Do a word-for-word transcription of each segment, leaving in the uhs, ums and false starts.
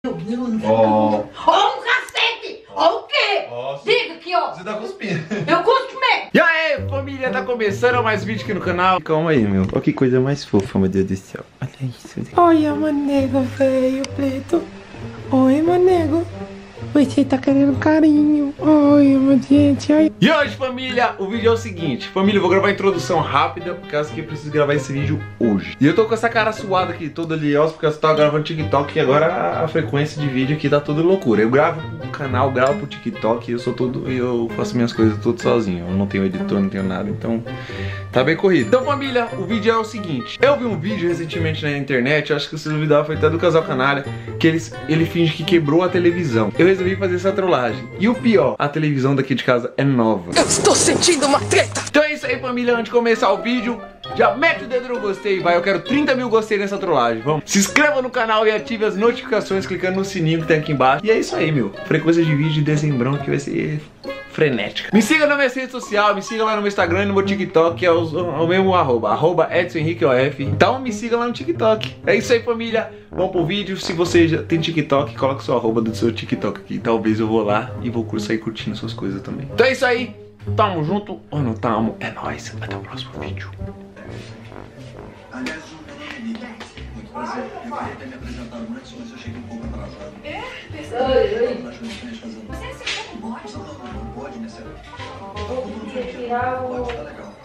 Meu Deus, não Ó. Ó, um cacete! Ó o quê? Nossa. Diga aqui, ó. Você tá cuspindo. Eu cuspo mesmo. E aí, família, tá começando mais vídeo aqui no canal. Calma aí, meu. Olha que coisa mais fofa, meu Deus do céu. Olha isso. Olha, manego velho preto. Oi, manego. Você tá querendo carinho. Oi, meu gente. Ai. E hoje, família, o vídeo é o seguinte. Família, eu vou gravar a introdução rápida, por causa que eu preciso gravar esse vídeo hoje. E eu tô com essa cara suada aqui, toda oleosa, porque eu tava gravando TikTok e agora a frequência de vídeo aqui tá tudo loucura. Eu gravo pro canal, gravo pro TikTok, eu sou todo, eu faço minhas coisas tudo sozinho. Eu não tenho editor, não tenho nada, então tá bem corrido. Então, família, o vídeo é o seguinte. Eu vi um vídeo recentemente na internet, eu acho que se duvidar foi até do Casal Canalha, que eles, ele finge que quebrou a televisão. Eu resolvi fazer essa trollagem. E o pior, a televisão daqui de casa é nova. Eu estou sentindo uma treta. Então é isso aí, família. Antes de começar o vídeo, já mete o dedo no gostei, vai. Eu quero trinta mil gostei nessa trollagem. Vamos. Se inscreva no canal e ative as notificações clicando no sininho que tem aqui embaixo. E é isso aí, meu. Frequência de vídeo de dezembrão que vai ser frenética. Me siga na minha rede social, me siga lá no meu Instagram e no meu TikTok, que é o, o mesmo arroba, arroba Edson Henrique O F. Então me siga lá no TikTok. É isso aí, família. Vamos pro vídeo. Se você já tem TikTok, coloca o seu arroba do seu TikTok aqui. Talvez eu vou lá e vou sair curtindo suas coisas também. Então é isso aí. Tamo junto ou não tamo? É nóis. Até o próximo vídeo. Aliás, muito prazer. Eu queria ter me apresentado antes, mas eu cheguei um pouco atrasado. É? Oi, oi. Você é como bode? Não, não, não pode, né, sério? Eu queria tirar o... Pode, tá legal.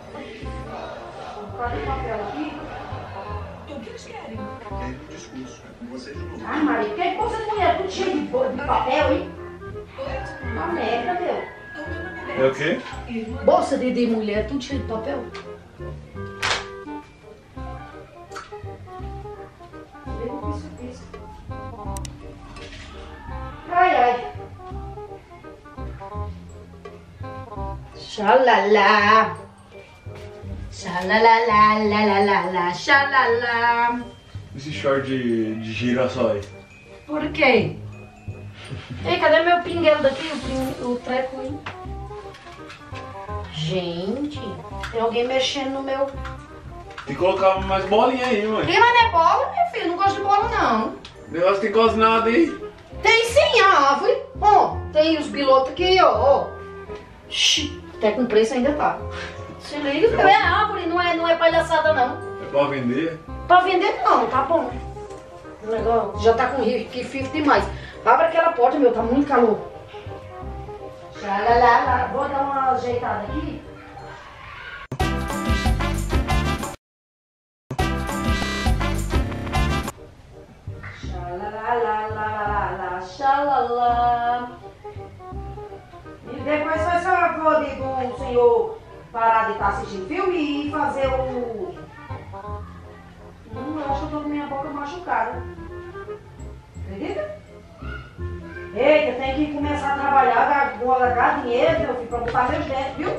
Cadê o papel aqui? O que eles querem? Querem um discurso, é com vocês de novo. Ai, Maria, por que você não é tudo cheio de, de papel, hein? Uma merda, meu. É o quê? Bolsa de, de mulher, tudo cheio de papel. Ai, ai. Xalala. Xalala, la, la, la, la, la, xalala. Esse short de, de girassol aí. Por quê? Ei, cadê meu pinguelo daqui? O, pin, o treco aí. Gente, tem alguém mexendo no meu... Tem que colocar mais bolinha aí, mãe. Tem, mas não é bola, meu filho. Não gosto de bola, não. O negócio tem quase nada aí. Tem sim a árvore. Ó, tem os pilotos aqui, ó. ó. Shhh, até com preço ainda tá. Se liga, é árvore, não é, não é palhaçada, não. É pra vender? Pra vender, não, tá bom. O negócio já tá com que fica demais. Abre aquela porta, meu, tá muito calor. Xalala, vou dar uma ajeitada aqui. Xalala, xalala. E depois faz favor de do senhor parar de estar assistindo filme e fazer o... Hum, eu acho que eu tô com minha boca machucada. Acredita? Eita, tem que começar a trabalhar, vou alargar dinheiro, meu filho, pra botar meus dentes, viu?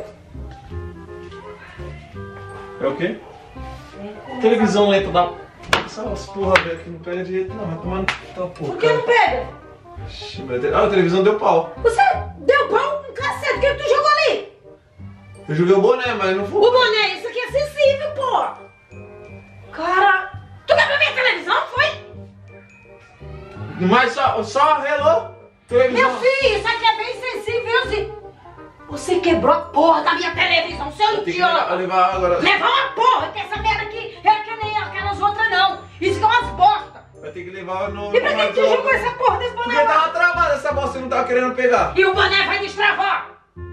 É o quê? Tem que começar- Televisão lenta da... Essas porra, velho, que não pega direito não. Vai tomar no... Tá, porra. Por que não pega? Ixi, mas te- Ah, a televisão deu pau. Você deu pau com cacete, o que tu jogou ali? Eu joguei o boné, mas não O foi. boné, isso aqui é sensível, pô! Cara, tu quebrou minha televisão, foi? Mas só, só relou. Televisão. Meu filho, isso aqui é bem sensível, assim. Você quebrou a porra da minha televisão, seu Tem que idiota! levar, levar agora. Levar uma porra, que essa merda aqui é que nem aquelas outras não. Isso que é umas bosta. Vai ter que levar no... E pra que tu jogou essa porra desse Porque boné lá? tava travada essa bosta e não tava querendo pegar. E o boné vai destravar.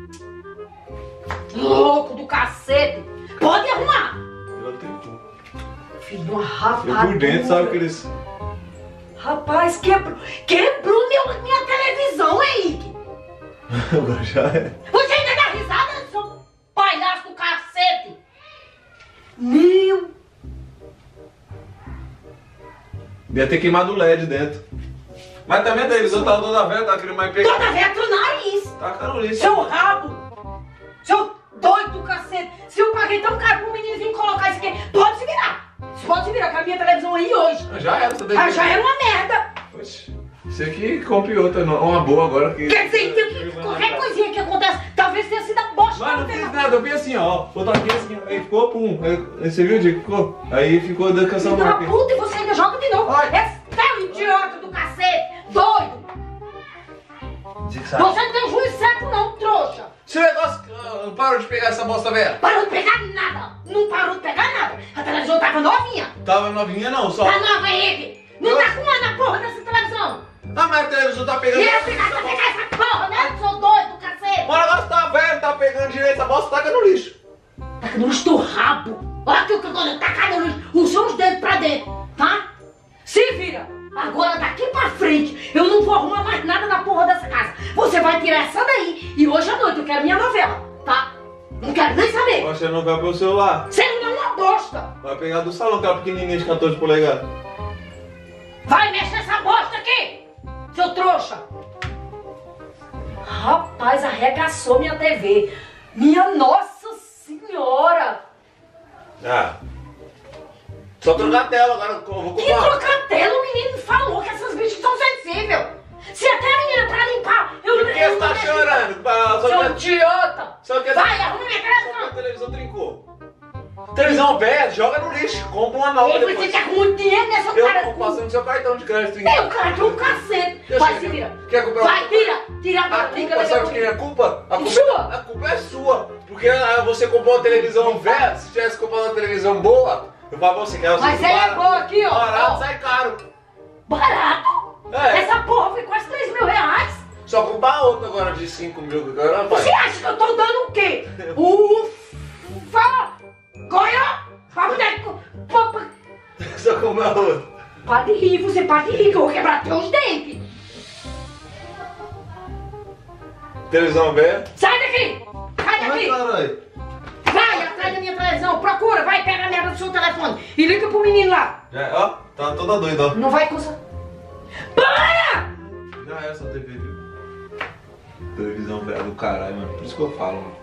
Louco do cacete. Pode arrumar. Eu tenho. Filho de uma rapadura. Eu por dentro, sabe que eles... Rapaz, quebrou, quebrou meu, minha televisão, Henrique. Agora já é. Você ainda dá risada, seu palhaço do cacete. Meu... Devia ter queimado o L E D dentro. Mas também a televisão tá toda velha, tá querendo mais pegar. Toda vez pro nariz. Tá carolice. Seu rabo. Seu doido do cacete. Se eu paguei tão caro pro menino vir colocar isso aqui, pode se virar. Pode se virar com a minha televisão aí hoje. Já era, essa daí. Ah, já era uma merda. Oxe, isso aqui compre outra, não. Uma boa agora que... Quer dizer, que, que qualquer coisinha que acontece, talvez tenha sido a bosta. Mas não fiz nada, eu vi assim, ó. Botou aqui assim, aí ficou, pum. Aí, você viu o dia que ficou? Aí ficou dando canção Filho da marca. puta, e você ainda joga de novo. Ai. É seu idiota do cacete. Zig-zag. Você não tem juiz certo não, trouxa. Esse negócio uh, parou de pegar essa bosta velha? Parou de pegar nada. Não parou de pegar nada. A televisão tava novinha. Tava novinha não, só. Tá nova, Henrique. Não Eu- tá com ano a porra dessa televisão. Ah, mas a televisão tá pegando. E eu obrigado a pegar essa porra, né? Eu sou doido, cacete. O negócio tá velho, tá pegando direito, essa bosta taca no lixo. Taca no lixo do rabo. Olha que eu tô tacando no lixo. Os seus dedos pra dentro, tá? Se vira. Agora daqui pra frente eu não vou arrumar mais nada na porra dessa casa. Você vai tirar essa daí e hoje à noite eu quero minha novela, tá? Não quero nem saber. Você não vai pro celular. Você não é uma bosta. Vai pegar do salão, aquela pequenininha de quatorze polegadas. Vai mexer essa bosta aqui, seu trouxa. Rapaz, arregaçou minha T V. Minha Nossa Senhora. Ah. Só trocar a tela, agora eu vou Que comprar. trocar tela? O menino falou que essas bichas são sensíveis. Se até a menina pra limpar, eu Por que você tá chorando? Ah, Só Seu que, idiota. só que, Vai, arruma minha só que a televisão. televisão trincou. Televisão velha, joga no lixo, compra uma nova E você depois. tá com muito dinheiro nessa Eu cara. tô passando seu cartão de crédito. hein? Meu cartão um cacete. Eu Vai, sei se que- vira. Quer comprar Vai, uma- tira. Tira A agora. Liga, culpa, liga, sabe de quem é a culpa? A culpa, Sua. a culpa é sua. Porque ah, você comprou uma televisão velha, se tivesse comprado uma televisão boa, eu falava pra você que era Mas ela é boa aqui, ó. Barato Ó. sai caro. Barato? É. Essa porra foi quase três mil reais. Só comprar outra agora de cinco mil, que agora vai. Você acha que eu tô dando o quê? Ufa! Goiá! Papo Só comprar outra. Para de rir, você para de rir, que eu vou quebrar teus dentes. Televisão velha. Sai daqui! Sai daqui! caralho. Vai atrás da minha televisão, procura, vai, pega a merda do seu telefone e liga pro menino lá. Já, ó, tá toda doida, ó. Não vai conseguir. Para! Já é essa T V, viu? Televisão velha do caralho, mano. Por isso que eu falo, mano.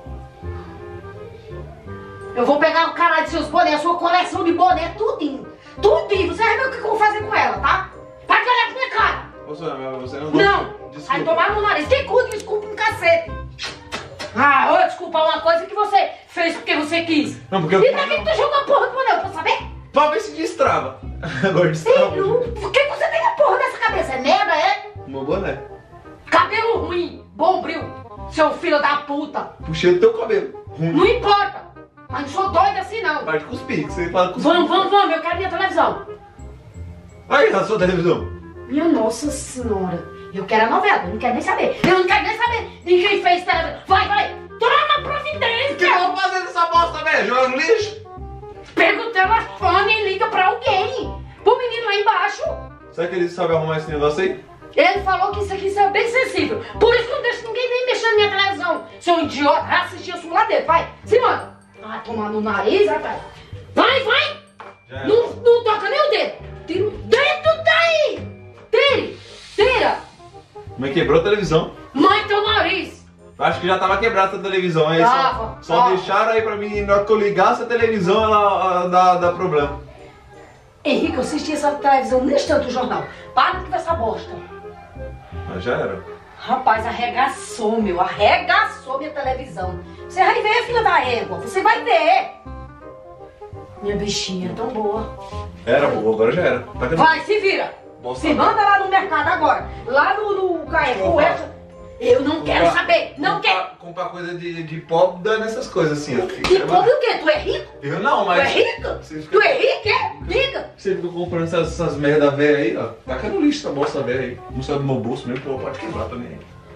Eu vou pegar o caralho de seus bonés, a sua coleção de boné, tudinho. Tudinho, você vai ver o que eu vou fazer com ela, tá? Para de olhar pra minha cara. Você, você não Não! Desculpa. Vai tomar no nariz. Quem curte, desculpa um cacete. Ah, eu desculpa uma coisa que você fez porque você quis. Não, porque eu- E pra que que tu jogou a porra do boné? Pra saber? Pra ver se destrava. Agora Ei, destrava. não. Por que você tem a porra dessa cabeça? É merda, é? Meu boné. Cabelo ruim, bombril, seu filho da puta. Puxei do teu cabelo. Não Ruim. importa. Mas não sou doida assim, não. Para de cuspir, que você fala cuspir. Vamos, vamos, vamos. Eu quero minha televisão. Aí, a sua televisão. Minha Nossa Senhora. Eu quero a novela. Eu não quero nem saber. Eu não quero nem saber de quem fez televisão. Vai, vai. Toma O que eu providência. vou fazer dessa bosta, velho? Joga no lixo? Pega o telefone e liga pra alguém. Pro menino lá embaixo. Será que ele sabe arrumar esse negócio aí? Ele falou que isso aqui é bem sensível. Por isso que eu não deixo ninguém nem mexer na minha televisão. Seu idiota, vai assistir a sua lá dentro. Vai, se manda. Vai tomar no nariz, rapaz. Vai, vai. Já é. Não, não toca nem o dedo. Tira o dedo daí. Tire. Tira. Mas quebrou a televisão. Mãe, teu nariz. Acho que já tava quebrada a televisão. Aí só, Tava, só tava. deixaram aí pra mim, na hora que eu ligasse a televisão, ela, ela dá, dá problema. Henrique, eu assisti essa televisão nesse tanto jornal. Para com essa bosta. Mas já era. Rapaz, arregaçou, meu. Arregaçou minha televisão. Você vai ver, filha da égua. Você vai ver. Minha bichinha tão boa. Era, boa, agora já era. Tá que- Vai, se vira. Bosta. Se manda lá no mercado agora. Lá no, no Carrefour. essa- Eu não quero Comprar- saber. Não comprar- quero. Comprar coisa de, de pobre dando essas coisas assim, ó. Que pobre o quê? Tu é rico? Eu não, Tu é mas. rico? Você fica- Tu é rico, é? Diga. Você fica comprando essas, essas merda velha aí, ó. Taca no lixo essa bosta velha aí. Não sai do meu bolso mesmo, pô, pode quebrar também.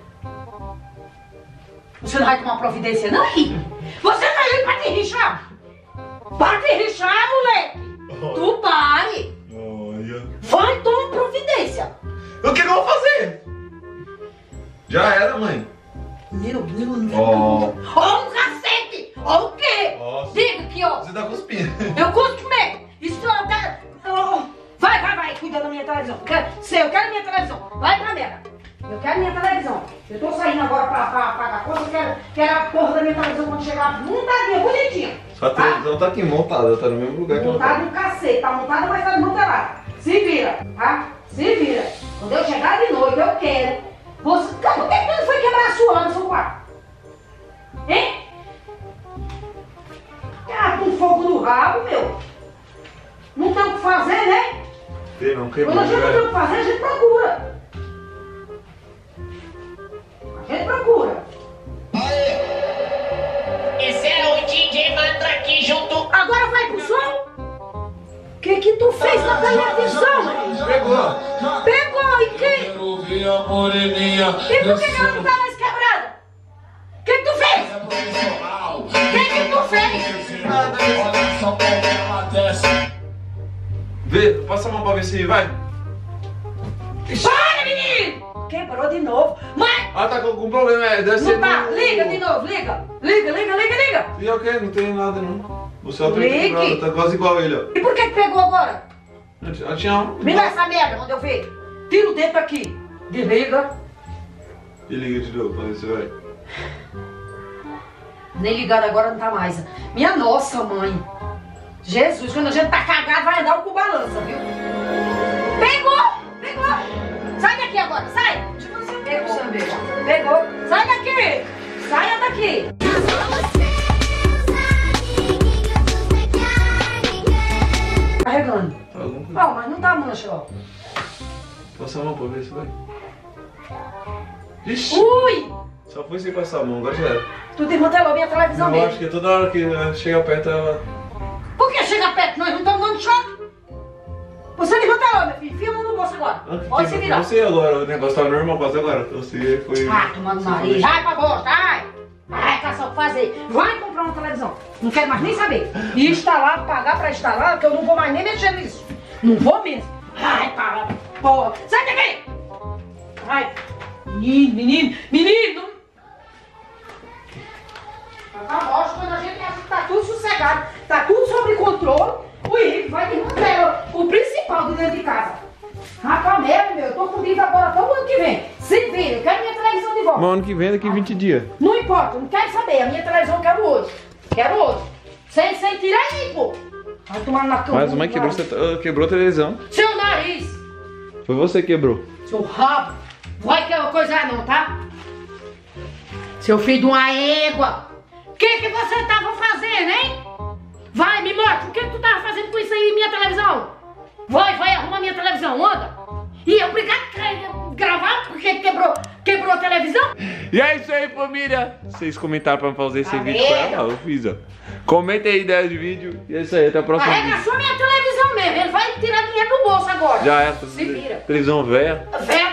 Você não vai tomar providência, não, Henrique? Você tá aí pra te rixar? Para de rixar, moleque. Tu pare. Olha. Vai tomar providência. O que, que eu vou fazer? Já era, mãe. Meu Deus. Ó. Ó, um cacete. Ó, o quê? Ó. Diga aqui, ó. Você tá cuspindo. Eu cuspo mesmo. Isso até... Ó, vai, vai, vai. Cuida da minha televisão. Quero... Sei, eu quero minha televisão. Vai pra merda. Eu quero minha televisão. Eu tô saindo agora pra, pra pagar a conta. Eu quero, quero a porra da minha televisão quando chegar montadinha, bonitinha. Sua televisão tá aqui montada, tá no mesmo lugar que ela Montada tá. no cacete. Tá montada, mas tá desmontada. Se vira, tá? Se vira. Quando eu chegar de noite, eu quero. Você... Cara, por que que ele foi quebrar a sua lá no seu quarto? Hein? Ah, com fogo no rabo, meu. Não tem o que fazer, né? Tem não, quebrou, Quando a gente não tem o velho. que fazer, a gente procura. Minha moreninha. E por que que ela não tá mais quebrada? O que que tu fez? É profissional. O que que tu fez? Olha só como ela desce. Vê, passa a mão pra ver se vai. Para, menino! Quebrou de novo. Mas Ah, tá com algum problema, é, deve ser não tá. no- Liga de novo, liga. Liga, liga, liga, liga. E ok, não tem nada não. O céu tá Ligue. quebrado, tá quase igual ele, ó. E por que que pegou agora? Eu tinha um... Me dá essa merda quando eu ver. Tira o dedo daqui. Desliga. E liga de novo, pra ver se vai. Nem ligado agora não tá mais. Minha nossa, mãe. Jesus, quando a gente tá cagado, vai andar o cu balança, viu? Pegou! Pegou! Sai daqui agora, sai! Pegou, pegou. Sai daqui! Saia daqui! Carregando. Tá alguma coisa? Ó, mas não tá mancha, ó. Passa a mão pra ver se vai. Ixi! Ui! Só foi sem passar a mão, agora já era. Tu desmantelou minha televisão Eu acho mesmo. que toda hora que ela chega perto ela... Por que chega perto? Nós não estamos dando choque. Você desmantelou, meu filho. Enfia a mão no bolso agora. Pode se virar. Não sei agora, o negócio tá normal, quase agora. Você foi... Ah, tomando nariz. Vai pra bosta, vai. Vai caçar o que fazer. Vai comprar uma televisão. Não quero mais nem saber. E instalar, pagar pra instalar, porque eu não vou mais nem mexer nisso. Não vou mesmo. Vai para, porra. Sai daqui. Vai. Menino, menino, menino. Tá lógico, quando a gente acha que tá tudo sossegado, tá tudo sob controle, o Henrique vai desmantelar o principal de dentro de casa. Rapaz, mesmo, meu, eu tô comigo agora até o ano que vem. Se vira, eu quero minha televisão de volta. Mas ano que vem, daqui vinte dias. Não importa, não quero saber. A minha televisão eu quero hoje. Quero hoje. Sem, sem tirar aí, pô. Vai tomar na cama. Mas a mãe quebrou, você- quebrou a televisão. Seu nariz, Foi você que quebrou. seu rabo. Vai que é coisa não, tá? Seu filho de uma égua. O que que você tava fazendo, hein? Vai, me mostra. O que que tu tava fazendo com isso aí, minha televisão? Vai, vai, arruma minha televisão, anda. E é obrigado a gravar porque quebrou, quebrou a televisão? E é isso aí, família. Vocês comentaram pra fazer esse Tá vídeo com vendo? ela? Eu fiz, ó. Comentem aí ideias de vídeo. E é isso aí, até o próximo vídeo. Arregaçou minha televisão mesmo. Ele vai tirar dinheiro do bolso agora. Já é, Se vira. televisão velha. Velho.